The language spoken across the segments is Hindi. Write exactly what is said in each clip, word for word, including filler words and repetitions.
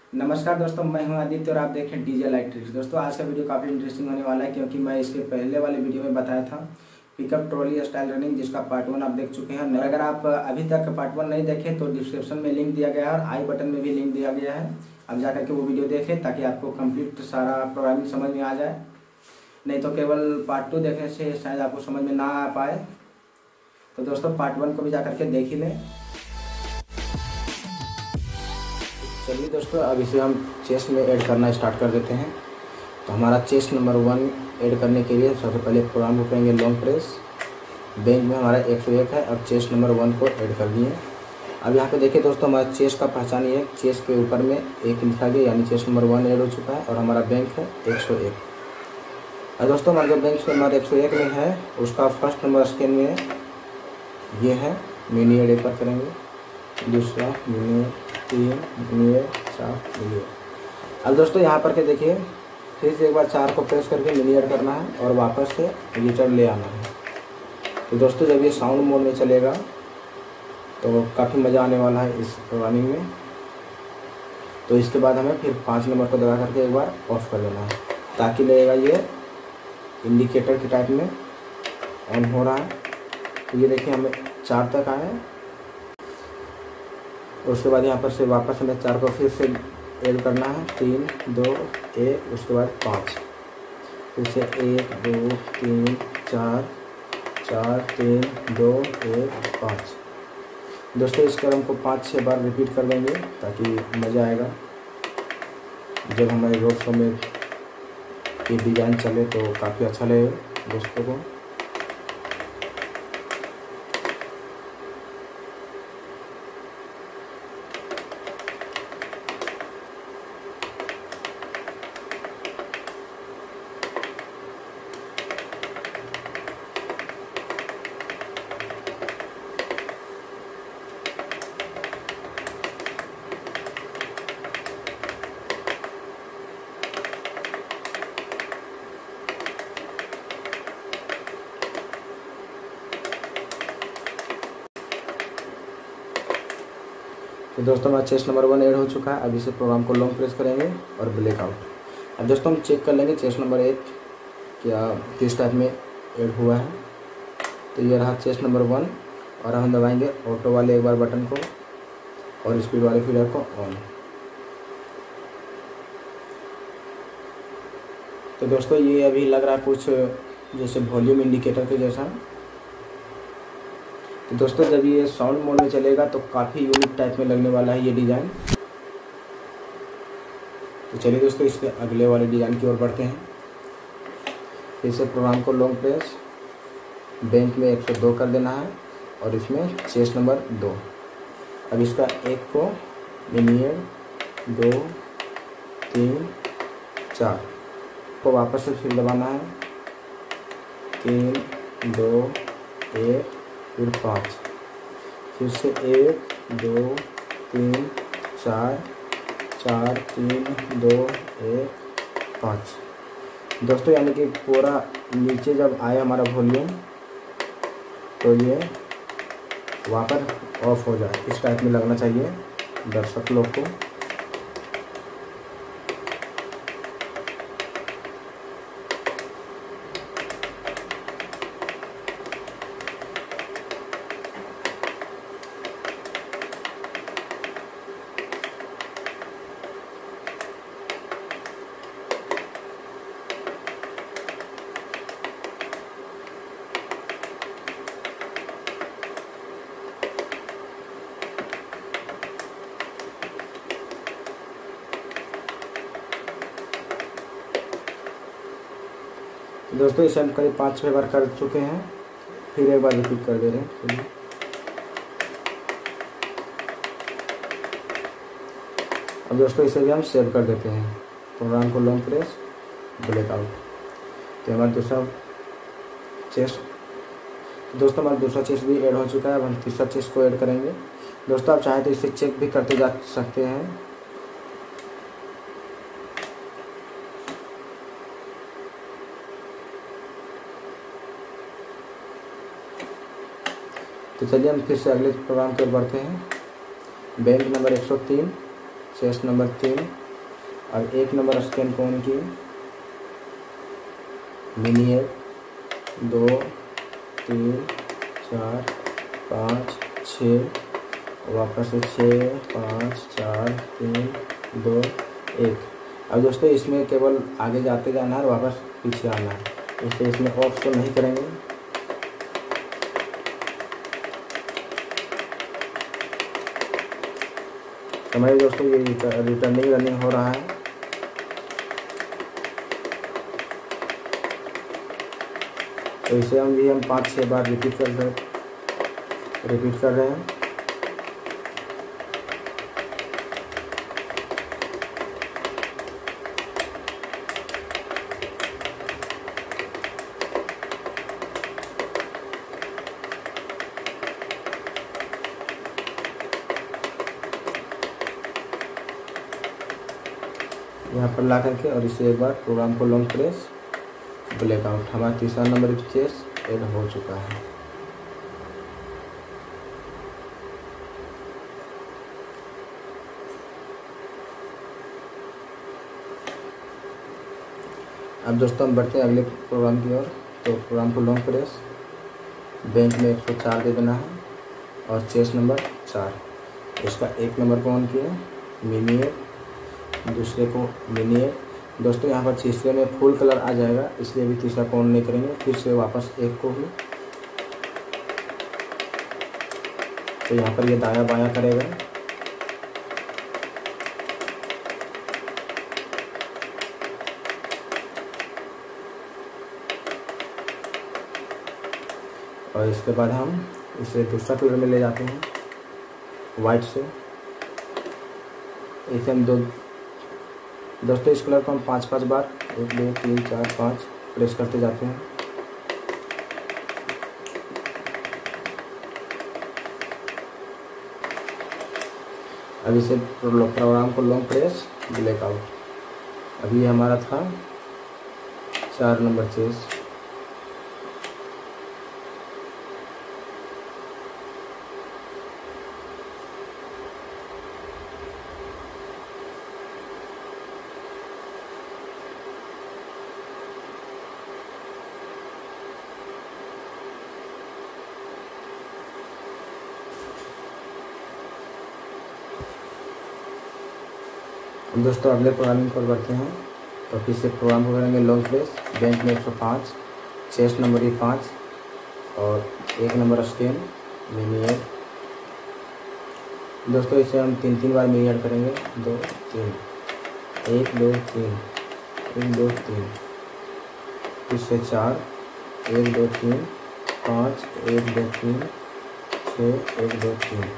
नमस्कार दोस्तों, मैं हूं आदित्य और आप देखें डीजे लाइट ट्रिक्स। दोस्तों आज का वीडियो काफ़ी इंटरेस्टिंग होने वाला है, क्योंकि मैं इसके पहले वाले वीडियो में बताया था पिकअप ट्रॉली स्टाइल रनिंग, जिसका पार्ट वन आप देख चुके हैं। और अगर आप अभी तक पार्ट वन नहीं देखें तो डिस्क्रिप्शन में लिंक दिया गया है और आई बटन में भी लिंक दिया गया है। अब जाकर के वो वीडियो देखें ताकि आपको कंप्लीट सारा प्रोग्रामिंग समझ में आ जाए। नहीं तो केवल पार्ट टू देखने से शायद आपको समझ में ना आ पाए। तो दोस्तों पार्ट वन को भी जाकर के देख ही लें। चलिए दोस्तों, अब इसे हम चेस्ट में ऐड करना स्टार्ट कर देते हैं। तो हमारा चेस्ट नंबर वन ऐड करने के लिए सबसे पहले प्रोग्राम को करेंगे लॉन्ग प्रेस। बेंच में हमारा एक सौ एक है। अब चेस्ट नंबर वन को ऐड कर दिए। अब यहाँ पे देखिए दोस्तों, हमारा चेस्ट का पहचान ये चेस्ट के ऊपर में एक लिखा गया, यानी चेस्ट नंबर वन ऐड हो चुका है और हमारा बैंक है एक सौ एक। और दोस्तों हमारा जो बैंक नंबर एक सौ एक में है उसका फर्स्ट नंबर स्कैन में ये है, मिनी ऐड एक बार करेंगे, दूसरा मिनी, तीन मिनी, चार मिनी। अब दोस्तों यहाँ पर के देखिए, फिर से एक बार चार को प्रेस करके मिनी ऐड करना है और वापस से रिटर्न ले आना है। तो दोस्तों जब ये साउंड मोड में चलेगा तो काफ़ी मज़ा आने वाला है इस प्रोग्रामिंग में। तो इसके बाद हमें फिर पाँच नंबर को दबा करके एक बार ऑफ कर देना है, ताकि लगेगा ये इंडिकेटर के टाइप में ऑन हो रहा है। तो ये देखिए हमें चार तक आए। उसके बाद यहाँ पर से वापस हमें चार को फिर से ऐड करना है, तीन दो एक, उसके बाद पाँच, फिर से एक दो तीन चार, चार तीन दो एक पाँच। दोस्तों इस क्रम को पाँच छः बार रिपीट कर देंगे ताकि मज़ा आएगा जब हमारे रोड शो में ये डिज़ाइन चले, तो काफ़ी अच्छा लगेगा दोस्तों को। तो दोस्तों हमारा चेस्ट नंबर वन ऐड हो चुका है। अब इसे प्रोग्राम को लॉन्ग प्रेस करेंगे और ब्लैकआउट। अब दोस्तों हम चेक कर लेंगे चेस्ट नंबर एक क्या किस टाइप में ऐड हुआ है। तो ये रहा चेस्ट नंबर वन और हम दबाएंगे ऑटो वाले एक बार बटन को और स्पीड वाले फीडर को ऑन। तो दोस्तों ये अभी लग रहा है कुछ जैसे वॉल्यूम इंडिकेटर के जैसा। तो दोस्तों जब ये साउंड मोड में चलेगा तो काफ़ी यूनिक टाइप में लगने वाला है ये डिज़ाइन। तो चलिए दोस्तों इसके अगले वाले डिज़ाइन की ओर बढ़ते हैं। फिर से प्रोग्राम को लॉन्ग प्रेस, बैंक में एक सौ दो कर देना है और इसमें चेस्ट नंबर दो। अब इसका एक को मिनियन, दो तीन चार को वापस से फिर दबाना है, तीन दो एक, फिर पाँच, फिर से एक दो तीन चार, चार तीन दो एक पाँच। दोस्तों यानी कि पूरा नीचे जब आए हमारा वॉल्यूम तो ये वापस ऑफ हो जाए, इस टाइप में लगना चाहिए दर्शक लोग को। दोस्तों इसे हम करीब पाँच छः बार कर चुके हैं, फिर एक बार रिपीट कर दे रहे हैं। चलिए अब दोस्तों इसे भी हम सेव कर देते हैं। प्रोग्राम को लॉन्ग प्रेस, ब्लैकआउट। तो हमारा दूसरा चेस्ट दोस्तों हमारा दूसरा चेस्ट भी ऐड हो चुका है। अब हम तीसरा चेस्ट को ऐड करेंगे। दोस्तों आप चाहें तो इसे चेक भी करते जा सकते हैं। तो चलिए हम फिर से अगले प्रोग्राम की ओर बढ़ते हैं। बैंक नंबर एक सौ तीन, चेस्ट नंबर तीन। अब एक नंबर स्कैन कौन की मिनी एक, दो, तीन, चार, पाँच, छः, वापस से छः, पाँच, चार, तीन, दो, एक। अब दोस्तों इसमें केवल आगे जाते जाना है और वापस पीछे आना है, इसलिए इसमें ऑफ तो नहीं करेंगे। समझिए दोस्तों, ये रिटर्निंग रनिंग हो रहा है। तो इसे हम भी हम पाँच छः बार रिपीट कर रहे रिपीट कर रहे हैं। यहाँ पर ला करके और इसे एक बार प्रोग्राम को लॉन्ग प्रेस ब्लैकआउट। हमारा तीसरा नंबर चेस ऐड हो चुका है। अब दोस्तों हम बढ़ते हैं अगले प्रोग्राम की ओर। तो प्रोग्राम को लॉन्ग प्रेस, बैंक में एक सौ चार दे देना है और चेस नंबर चार। इसका एक नंबर को ऑन किया मिनी एक, दूसरे को मिनी एक। दोस्तों यहाँ पर तीसरे में फुल कलर आ जाएगा, इसलिए भी तीसरा को ऑन नहीं करेंगे। फिर से वापस एक को ही, तो यहाँ पर ये दाया बाया करेगा। और इसके बाद हम इसे दूसरा कलर में ले जाते हैं वाइट से। इसे हम दो दोस्तों इस कलर को हम पांच पांच बार एक दो तीन चार पाँच प्रेस करते जाते हैं। अब इसे प्रोग्राम को लॉन्ग प्रेस ब्लैकआउट। अभी हमारा था चार नंबर चेस। दोस्तों अगले प्रोग्रामिंग पर बढ़ते हैं। तो फिर से प्रोग्राम को करेंगे लॉन्ग प्रेस, बैंक में एक सौ पाँच, चेस्ट नंबर ये पाँच और एक नंबर स्कैन मिनी ऐड। दोस्तों इसे हम तीन तीन बार मिनी ऐड करेंगे, दो तीन, एक दो तीन, एक दो तीन, फिर से चार, एक दो तीन, पाँच, एक दो तीन, छः, एक दो तीन।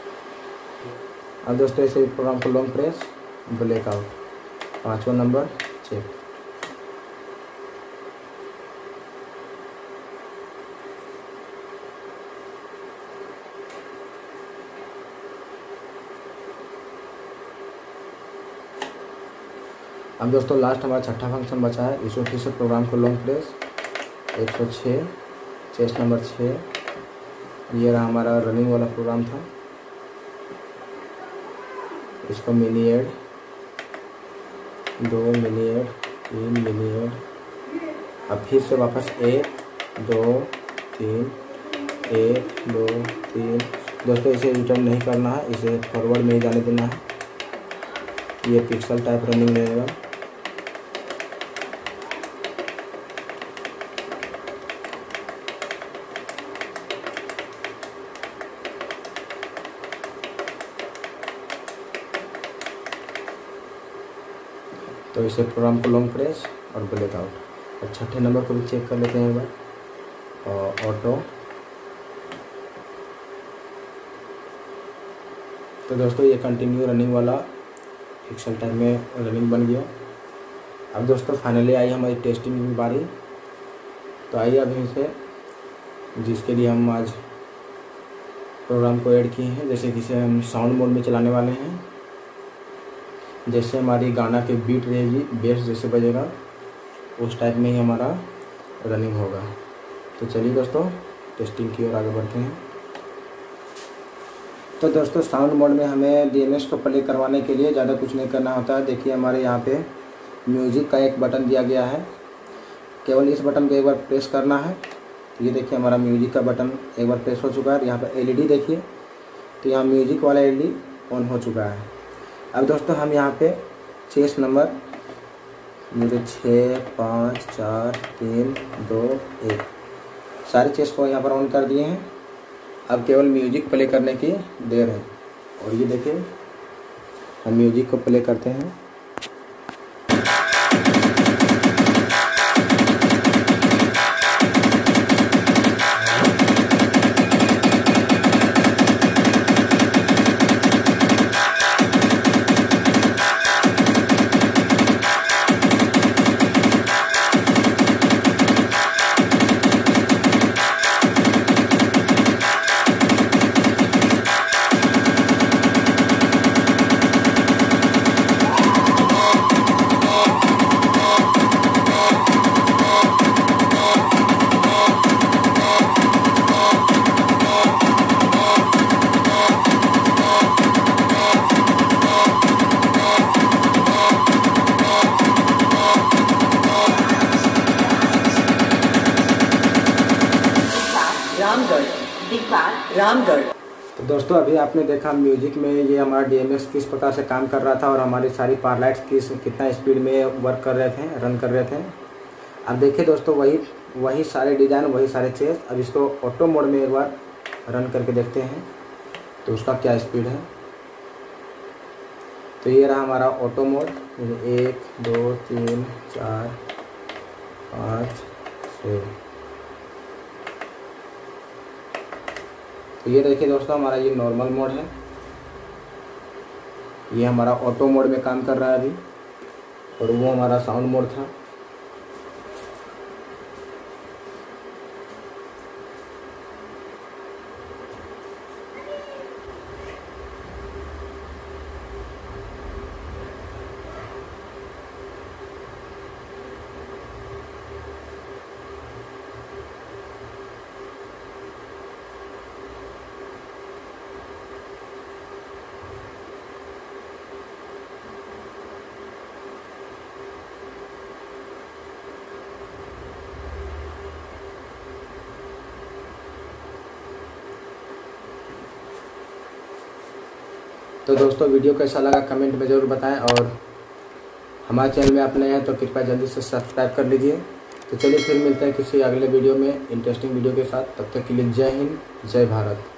अब दोस्तों इसे प्रोग्राम को लॉन्ग प्रेस ब्लैकआउट, पाँचवा नंबर चेक। अब दोस्तों लास्ट हमारा छठा फंक्शन बचा है। इसको फिर से प्रोग्राम को लॉन्ग प्रेस एक सौ छः, चेस्ट नंबर छः। ये रहा हमारा रनिंग वाला प्रोग्राम था। इसको मिनी ऐड, दो मिनी ऐड, तीन मिनी ऐड। अब फिर से वापस एक दो तीन, एक दो तीन। दोस्तों इसे रिटर्न नहीं करना है, इसे फॉरवर्ड में ही जाने देना है। ये पिक्सल टाइप रनिंग रहेगा। तो इसे प्रोग्राम को लॉन्ग प्रेस और ब्लैकआउट। और छठे नंबर को भी चेक कर लेते हैं एक बार, और ऑटो। तो दोस्तों ये कंटिन्यू रनिंग वाला पिक्सल टाइप में रनिंग बन गया। अब दोस्तों फाइनली आई हमारी टेस्टिंग की बारी। तो आइए अभी इसे, जिसके लिए हम आज प्रोग्राम को ऐड किए हैं, जैसे कि इसे हम साउंड मोड में चलाने वाले हैं। जैसे हमारी गाना की बीट रहेगी, बेस जैसे बजेगा उस टाइप में ही हमारा रनिंग होगा। तो चलिए दोस्तों टेस्टिंग की ओर आगे बढ़ते हैं। तो दोस्तों साउंड मोड में हमें डी एम एक्स को प्ले करवाने के लिए ज़्यादा कुछ नहीं करना होता है। देखिए हमारे यहाँ पे म्यूज़िक का एक बटन दिया गया है, केवल इस बटन को एक बार प्रेस करना है। तो ये देखिए हमारा म्यूज़िक का बटन एक बार प्रेस हो चुका है। यहाँ पर एल ई डी देखिए, तो यहाँ म्यूज़िक वाला एल ई डी ऑन हो चुका है। अब दोस्तों हम यहाँ पे चेस नंबर मुझे छः पाँच चार तीन दो एक सारे चेस को यहाँ पर ऑन कर दिए हैं। अब केवल म्यूजिक प्ले करने की देर है। और ये देखिए हम म्यूजिक को प्ले करते हैं। रामगढ़ दीपार रामगढ़। तो दोस्तों अभी आपने देखा म्यूजिक में ये हमारा डी एम एक्स किस प्रकार से काम कर रहा था और हमारी सारी पारलाइट्स किस कितना स्पीड में वर्क कर रहे थे, रन कर रहे थे। अब देखिए दोस्तों वही वही सारे डिज़ाइन, वही सारे चेस। अब इसको ऑटो मोड में एक बार रन करके देखते हैं तो उसका क्या स्पीड है। तो ये रहा हमारा ऑटो मोड, एक दो तीन चार पाँच छः। तो ये देखिए दोस्तों हमारा ये नॉर्मल मोड है, ये हमारा ऑटो मोड में काम कर रहा है अभी, और वो हमारा साउंड मोड था। तो दोस्तों वीडियो कैसा लगा कमेंट में ज़रूर बताएं, और हमारे चैनल में आप नए हैं तो कृपया जल्दी से सब्सक्राइब कर लीजिए। तो चलिए फिर मिलते हैं किसी अगले वीडियो में इंटरेस्टिंग वीडियो के साथ। तब तक के लिए जय हिंद, जय भारत।